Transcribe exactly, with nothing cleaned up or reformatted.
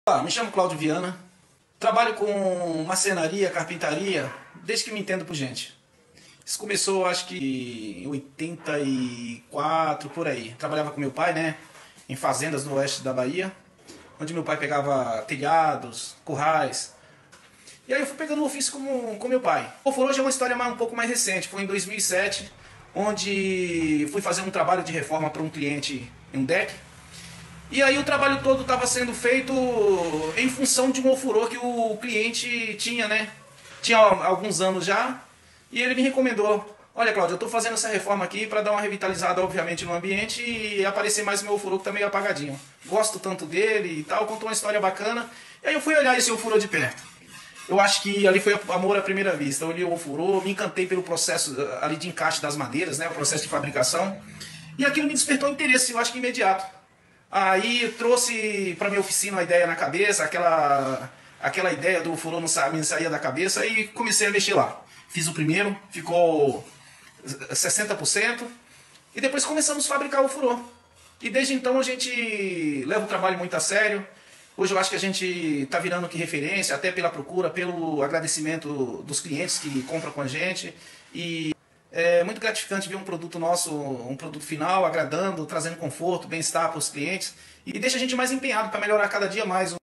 Olá, me chamo Cláudio Viana, trabalho com marcenaria, carpintaria, desde que me entendo por gente. Isso começou, acho que em oitenta e quatro, por aí. Trabalhava com meu pai, né, em fazendas no oeste da Bahia, onde meu pai pegava telhados, currais. E aí eu fui pegando o ofício com, com meu pai. O Ofurô hoje é uma história mais, um pouco mais recente, foi em dois mil e sete, onde fui fazer um trabalho de reforma para um cliente em um deck. E aí o trabalho todo estava sendo feito em função de um ofurô que o cliente tinha, né? Tinha alguns anos já, e ele me recomendou: olha, Cláudio, eu estou fazendo essa reforma aqui para dar uma revitalizada, obviamente, no ambiente e aparecer mais o meu ofurô que está meio apagadinho. Gosto tanto dele e tal, contou uma história bacana. E aí eu fui olhar esse ofurô de perto. Eu acho que ali foi amor à primeira vista. Eu olhei o ofurô, me encantei pelo processo ali de encaixe das madeiras, né? O processo de fabricação. E aquilo me despertou interesse, eu acho que imediato. Aí trouxe para minha oficina a ideia na cabeça, aquela, aquela ideia do ofurô não saía da cabeça, e comecei a mexer lá. Fiz o primeiro, ficou sessenta por cento, e depois começamos a fabricar o ofurô. E desde então a gente leva o trabalho muito a sério. Hoje eu acho que a gente está virando que referência, até pela procura, pelo agradecimento dos clientes que compram com a gente. E é muito gratificante ver um produto nosso, um produto final, agradando, trazendo conforto, bem-estar para os clientes, e deixa a gente mais empenhado para melhorar cada dia mais